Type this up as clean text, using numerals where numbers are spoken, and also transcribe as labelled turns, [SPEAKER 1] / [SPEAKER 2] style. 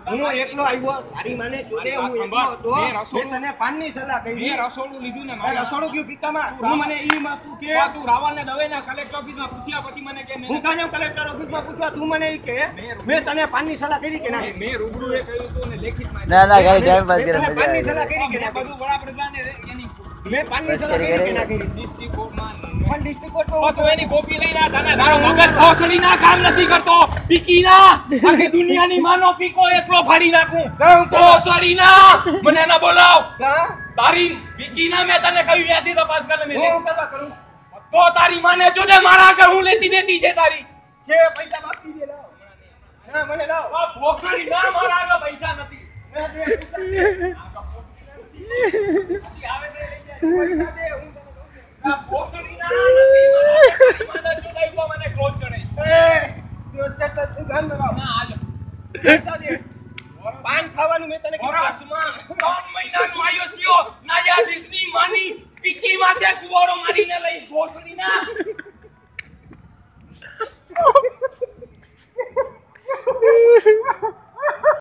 [SPEAKER 1] હું એકલો આવ્યો તારી માને જોડે હું એકલો હતો મેં તને પાનની સલાહ કરી
[SPEAKER 2] મેં રસોડું લીધું ને
[SPEAKER 1] મારે રસોડું ગયું પિતામાં તું મને ઈ માં તું કે
[SPEAKER 2] તું રાવણને દવેના કલેક્ટર ઓફિસમાં પૂછ્યા પછી મને કે
[SPEAKER 1] હું કાને કલેક્ટર ઓફિસમાં પૂછવા તું મને ઈ કે મેં તને પાનની સલાહ કરી કે ના
[SPEAKER 2] મેં રૂબરૂ એ કહ્યું હતું ને લેખિતમાં
[SPEAKER 3] ના ના ગાઈ ટાઈમ પાસ કરે
[SPEAKER 1] પાનની સલાહ કરી કે ના
[SPEAKER 2] બધું વડાપ્રધાને એની
[SPEAKER 1] મેં પાનની સલાહ કરી કે ના કરી
[SPEAKER 2] ડિસ્ટ્રિક્ટ કોર્ટમાં
[SPEAKER 1] પણ ડિસ્ટ્રિક્ટ કોર્ટમાં
[SPEAKER 2] તો એની કોપી લઈને આ તને તારો મગજ ખોસડી ના કામ નથી કરતો પીકી ના આખી દુનિયાની માનો પીકો એકલો ફાડી નાખું ખોસડી ના મને ના બોલાવ તારી પીકી ના મેં તને કહ્યું યાદી તપાસ કર લે મેં
[SPEAKER 1] કરવા કરું
[SPEAKER 2] તો તારી માને જોડે મારા આગળ હું લેતી દેતી છે તારી
[SPEAKER 1] જે પૈસા બાકી દે લાવ ના મને લાવ
[SPEAKER 2] ખોસડી ના મારા આગળ પૈસા નથી
[SPEAKER 1] મેં દે
[SPEAKER 2] આવે તે લઈ જાય પૈસા દે હું આ ખોસડી ના નથી મારા જોડાઈ તો મને ક્રોધ ચડે
[SPEAKER 1] તું ધન લગાવ
[SPEAKER 2] ના હાલો
[SPEAKER 1] પૈસા દે પાન ખાવાનું મેં તને કીધું
[SPEAKER 2] વરસમાં 3 મહિનાનો આયો થયો નાયાધીશની માની પીકી માથે કુવાડો મારીને લઈ ખોસડી ના